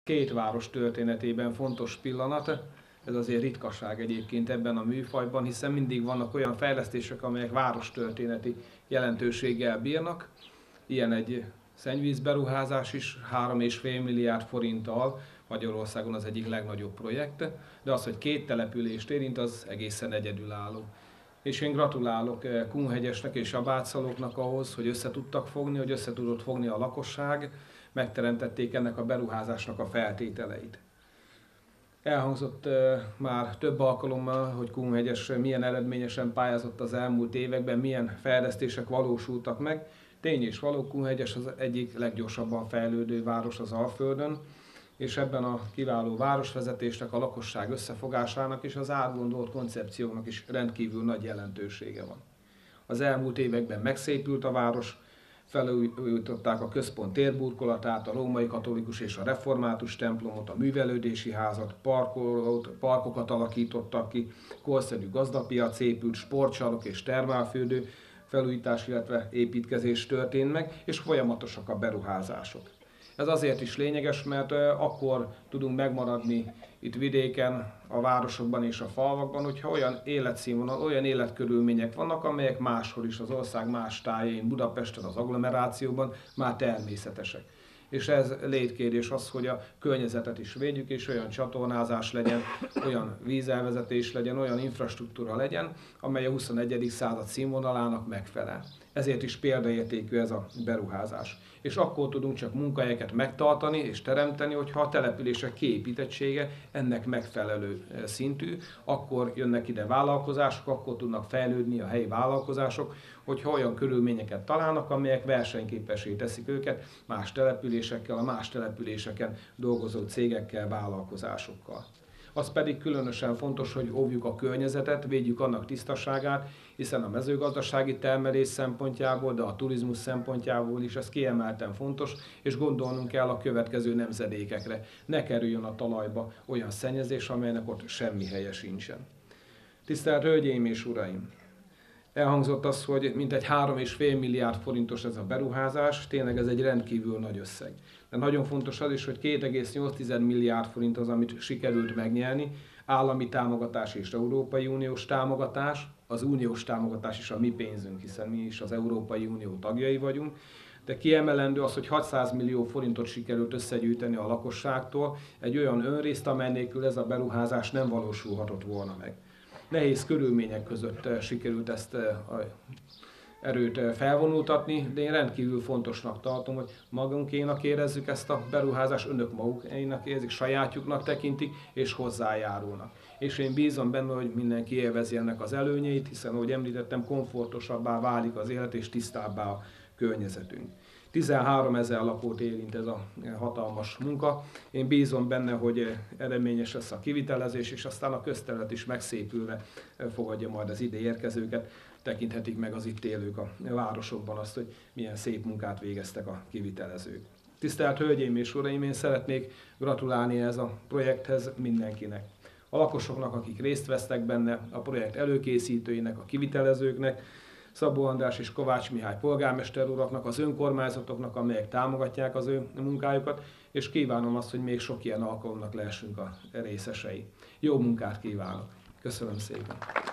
Két város történetében fontos pillanat. Ez azért ritkaság egyébként ebben a műfajban, hiszen mindig vannak olyan fejlesztések, amelyek várostörténeti jelentőséggel bírnak. Ilyen egy szennyvízberuházás is 3,5 milliárd forinttal, Magyarországon az egyik legnagyobb projekt, de az, hogy két települést érint, az egészen egyedülálló. És én gratulálok Kunhegyesnek és a bátszalóknak ahhoz, hogy össze tudtak fogni, hogy össze tudott fogni a lakosság, megteremtették ennek a beruházásnak a feltételeit. Elhangzott már több alkalommal, hogy Kunhegyes milyen eredményesen pályázott az elmúlt években, milyen fejlesztések valósultak meg. Tény és való, Kunhegyes az egyik leggyorsabban fejlődő város az Alföldön, és ebben a kiváló városvezetésnek, a lakosság összefogásának és az átgondolt koncepciónak is rendkívül nagy jelentősége van. Az elmúlt években megszépült a város, felújították a központ térburkolatát, a római katolikus és a református templomot, a művelődési házat, parkokat alakítottak ki, korszerű gazdapiac épült, sportcsarnok és termálfürdő felújítás, illetve építkezés történt meg, és folyamatosak a beruházások. Ez azért is lényeges, mert akkor tudunk megmaradni itt vidéken, a városokban és a falvakban, hogyha olyan életszínvonal, olyan életkörülmények vannak, amelyek máshol is az ország más tájain, Budapesten, az agglomerációban már természetesek. És ez létkérdés az, hogy a környezetet is védjük, és olyan csatornázás legyen, olyan vízelvezetés legyen, olyan infrastruktúra legyen, amely a 21. század színvonalának megfelel. Ezért is példaértékű ez a beruházás. És akkor tudunk csak munkahelyeket megtartani és teremteni, hogyha a települések kiépítettsége ennek megfelelő szintű, akkor jönnek ide vállalkozások, akkor tudnak fejlődni a helyi vállalkozások, hogyha olyan körülményeket találnak, amelyek versenyképessé teszik őket más településekkel, a más településeken dolgozó cégekkel, vállalkozásokkal. Az pedig különösen fontos, hogy óvjuk a környezetet, védjük annak tisztaságát, hiszen a mezőgazdasági termelés szempontjából, de a turizmus szempontjából is ez kiemelten fontos, és gondolnunk kell a következő nemzedékekre. Ne kerüljön a talajba olyan szennyezés, amelynek ott semmi helye sincsen. Tisztelt Hölgyeim és Uraim! Elhangzott az, hogy mintegy 3,5 milliárd forintos ez a beruházás, tényleg ez egy rendkívül nagy összeg. De nagyon fontos az is, hogy 2,8 milliárd forint az, amit sikerült megnyerni, állami támogatás és Európai Uniós támogatás. Az uniós támogatás is a mi pénzünk, hiszen mi is az Európai Unió tagjai vagyunk. De kiemelendő az, hogy 600 millió forintot sikerült összegyűjteni a lakosságtól, egy olyan önrészt, amely nélkül ez a beruházás nem valósulhatott volna meg. Nehéz körülmények között sikerült ezt a erőt felvonultatni, de én rendkívül fontosnak tartom, hogy magunkénak érezzük ezt a beruházást, önök magukénak érzik, sajátjuknak tekintik, és hozzájárulnak. És én bízom benne, hogy mindenki élvezi ennek az előnyeit, hiszen, ahogy említettem, komfortosabbá válik az élet, és tisztábbá a környezetünk. 13 000 lakót érint ez a hatalmas munka. Én bízom benne, hogy eredményes lesz a kivitelezés, és aztán a közterület is megszépülve fogadja majd az ide érkezőket. Tekinthetik meg az itt élők a városokban azt, hogy milyen szép munkát végeztek a kivitelezők. Tisztelt Hölgyeim és Uraim, én szeretnék gratulálni ez a projekthez mindenkinek. A lakosoknak, akik részt vesznek benne, a projekt előkészítőinek, a kivitelezőknek, Szabó András és Kovács Mihály polgármester uraknak, az önkormányzatoknak, amelyek támogatják az ő munkájukat, és kívánom azt, hogy még sok ilyen alkalomnak lehessünk a részesei. Jó munkát kívánok! Köszönöm szépen!